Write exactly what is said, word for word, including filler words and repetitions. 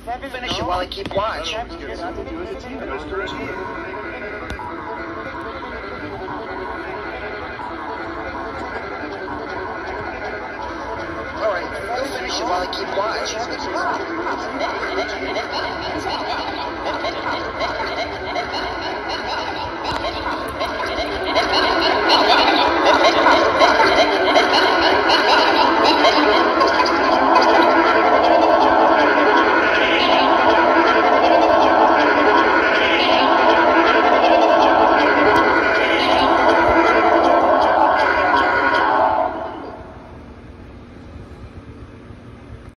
Finish it while I keep watch. Alright, finish it while I keep watch.